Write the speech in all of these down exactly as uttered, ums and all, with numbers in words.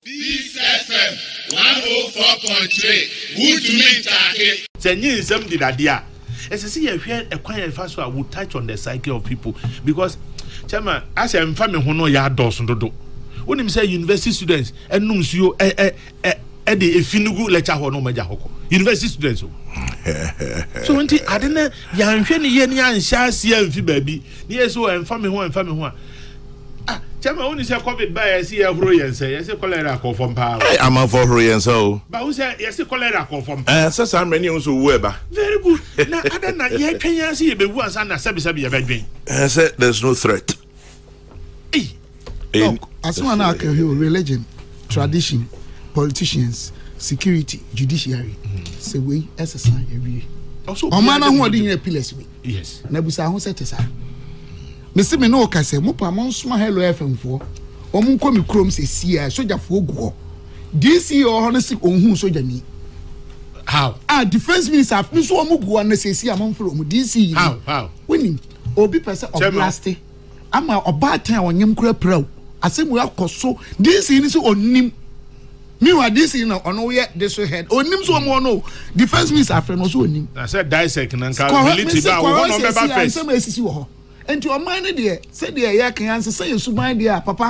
Peace F M one oh four point three. Good to meet you. Senyin some did idea. As I see, I hear a quiet fast I would touch on the psyche of people because, Chama, as I'm family who know ya does and do. When him say university students and nums you eh eh eh eh the finugu lecture ho no maja hoko. University students. So when I didn't yan hwene ye ni anhya sia mfi baabi. Ni so em family ho em family ho. Ah, Chama when you say COVID by see a horo yen say, say cholera come from power. I'm a for horo yen so. But who say yes cholera come from Eh so some many also weba. Very good. Now other na ye twen see be wu ansa na sabi sabi ye bedwen. Eh say there's no threat. Eh. Look, as one I can hear religion, tradition, politicians, security, judiciary. Say we exercise every. Also, o man who dey in pillars we. Yes. Na busa ho set esa. Me se me no ka say mo pa mon soma hello F M fo. O mun ko mi krom se sia soja fo go. D C o honestly ohun soja ni. How? Ah, defense minister me so o mu go na se sia mon fro mu D C. How? How? Winning. Obi person of last. Ama oba tan onyem kura praw. Asemu akoso D C ni so onim. Me wa D C na ono ye this head. Onim so mo no. Defense minister afre no so onim. I said dissect na military ba wo no member first. Some esisi wo ho. Enti o man de say de ya kan anse say you suban de papa.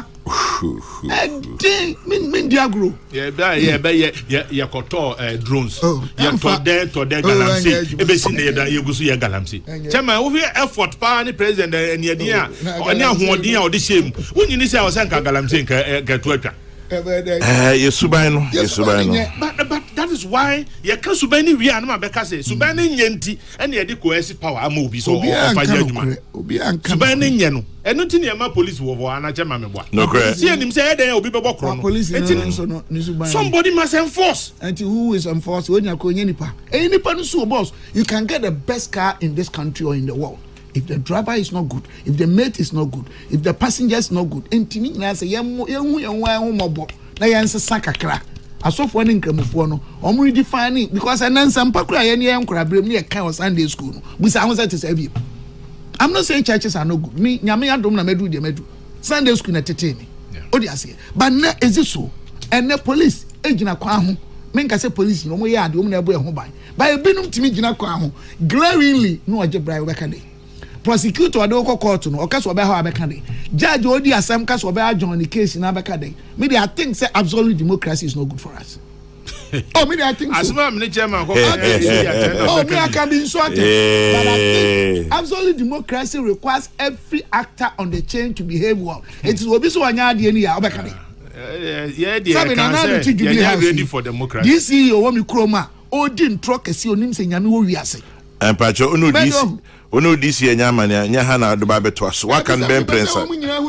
Eh min min diagro. Yeah ba yeah ba yeah yeah koto drones. Yeah to den to den galamsey. E be si na ye gusu ye galamsey. Chema wo effort pa ni president en ye din a oni ahoodin a odi shame. Wonyi ni say o san ka galamsey ka ga to atwa. Eh ye suban no ye suban no. But but that is why ye kan suban ni wi anama be ka say suban ni nyenti ene ye de coercive power ama obi so o fa jaduma. Obi anka. Suban ni nye no. Eno ti ne ma police wo wo ana chema me boa. No correct. See enim say e den obi be bokro no. Police no so no ni suban. Somebody must enforce. And who is enforce when you ko nye nipa. Eh nipa no so boss. You can get the best car in this country or in the world. If the driver is not good, if the mate is not good, if the passenger is not good, entini na say yem yem yem wan mobo na yanse sakakra. Asofo ne nkramofo no, omo redefine because anansa mpakura ye ne yankura brem ne kan o Sunday school no. Busa ho say to say bi. I'm not saying churches are not good. Me nyame adom na medu de medu. Sunday school na tete me. Odi ase. But na eziso and the police ejina kwa ho. Me nka say police no mo ye ade omo na ebo e ho ban. But ebinum timi jina kwa ho. Glaringly no oje brai we ka dey. Prosecutor ade ko court no okaso be ha abeka dey. Judge odi asem kaso be adjourn the case na abeka dey. Me I think say absolute democracy is not good for us. Oh, me I think so. Asma me chairman ko. Oh, me I can be insulted. But I think absolute democracy requires every actor on the chain to behave well. It is obi so anya ade ni ya abeka dey. Yeah, they can say you are ready for democracy. This C E O mi kroma odi ntro kesi onim se nyame wo wiase. Empacho unu D C ono D C enya mania nya ha na do ba beto aso wa kan ben prensa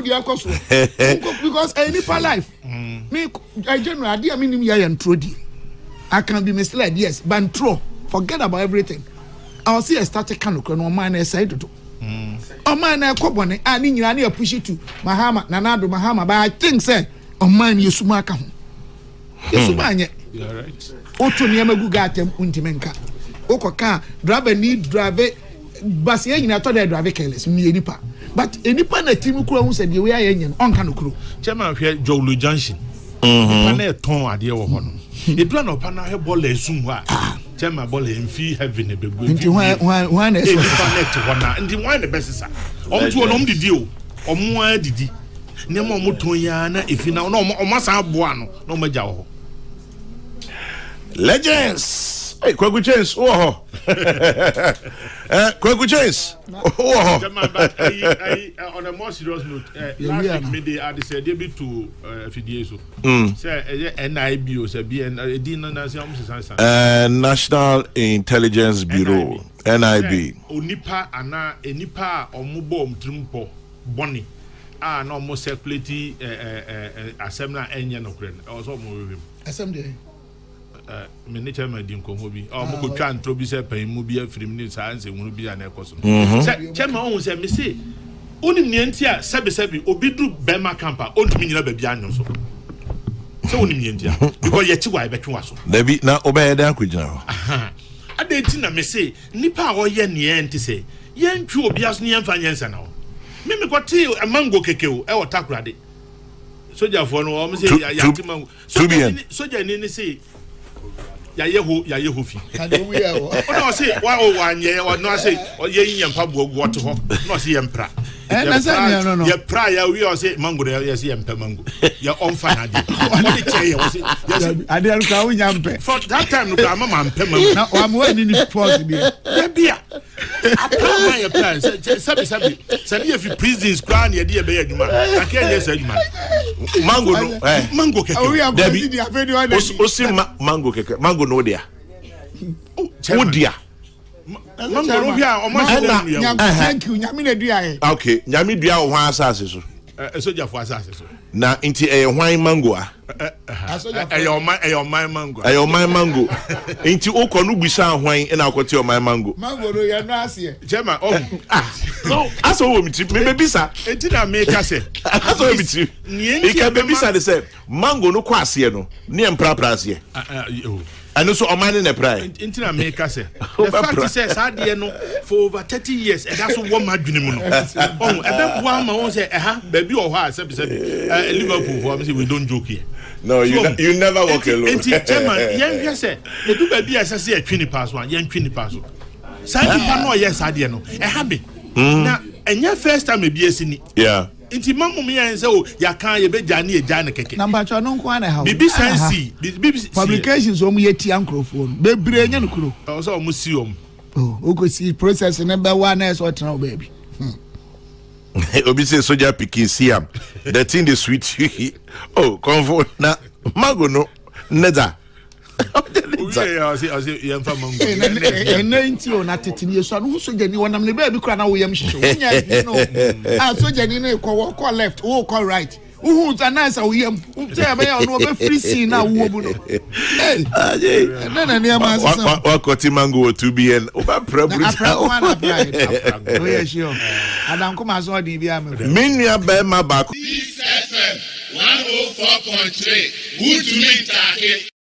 because any per life me I general ade am nim ya ntro di I can be misled yes but ntro forget about everything I'll see a static canokro no man na say dodo o man na ekobone a ni nyina na push to Mahama na na do Mahama but I think say o man yesuma aka ho yesuma anye you are right o to ne magu gatem untimenka o koka driver need driver but ye nyina to dey drive careless me enipa but enipa na team kura hu se de we aye nyen onka no kuro chairman hwe Jowlu Junction mhm na eton ade wo ho no edura na opa na he ball esum ho a chairman ball emfi heavy na begu nti wan wan na eso connect ho na nti wan na besisa omtu no omdidi o omo adidi ne mo moton ya na efi na no omo san aboa no na omaja ho legends. Hey, Kwaku Chance, oh ho. Eh, Kwaku Chance. Oh ho. On a more serious note, last week me I decided be to Nhyiaeso. Say N I B O say be N uh National Intelligence Bureau, N I B. Onipa ana enipa omubo omtrimpo boni. Ah no mo circulate assembly enye no kren. Also mo wim. Assembly me ne chairman di nkomo bi o mo ko twa ntro bi se pan mu bi afrim ni sa anse hunu bi na ekoso se chairman on se me se onim ne ntia sebe sebe obi du bema campa ontumi nyina ba bi anyo so se onim ne ntia because ye ti wa e betwe waso da bi na obeye dan kwigina ho ade ti na me se nipa a wo ye ne ye nti se ye ntwe obi aso ne ye mfa nyensa na ho me me ko ti mango kekeo e wo takurade Soja for no, I'm saying, Yatima. Soja Nini say, Yayeho, Yayeho fi. Oh, no, say, why, oh, one year, or no, say, or ye and Pablo water, no, see, Emperor. And I said, no, no, your prior, we all say, Mango, yes, Emperor Mango. You're on fire. I didn't go in Yampe. For that time, I'm a man, Pemma. I'm waiting in the force. Beer. I put my plan. Sabi, Sabi, Sabi, if you prisons, grand, your dear baby, man. I can't say, man. Mango, Mango, we are Debbie. Mango, Mango, no, dear. Oh, dear. Mango, thank you. Nyamina dia. Okay, Nyami dia o hwan asase so. Eh soja fo asase so. Na nti eh hwan mango a. Eh your man eh your man mango. Eh your man mango. Nti okọ no busa hwan na akote your man mango. Mango no ya no ase. Chema oh. No, aso wo mi ti me bisa. Enti na me ka se. Aso wo mi ti. E ka be bisa de se mango no kwa ase no. Ne empra pra ase. And also, a man in a pride. Intina make us say. The fact is, I no for over thirty years, and that's what my dream. Oh, and then one man say, aha, baby or her, said, Liverpool for me, we don't joke here. No, you you never walk alone. Chairman, young say, the two baby as I say a twenty past one, young twenty past one. Sadly, no, yes, I did no. A habit. Now, and your first time, maybe a cine. Yeah. Inti mamu mi ya nse o ya kan ye be jani e jani keke. Number two no kwa na ha. Bibi sensi, bibi publications o mu ye ti microphone. Be bre nya no kuro. O so o mu si o mu. Oh, o go see process number one na so tena o baby. Obi say soldier pikin siam. The thing dey sweet you. Oh, comfort na mago no neda. Yeah, I see, I see, young family. And ninety or not, Nhyiaeso. Who so Jenny one? I'm the baby crying away. I'm sure. You know, I so Jenny no call call left, oh call right. Who's a nice we am. Tell me I know free scene now. Hey, no, no, near my son. What got him mango to be an over problem? Oh yes, sure. And I'm come as well. D B M. Minya be my back. This F M one oh four point three. Good to meet you.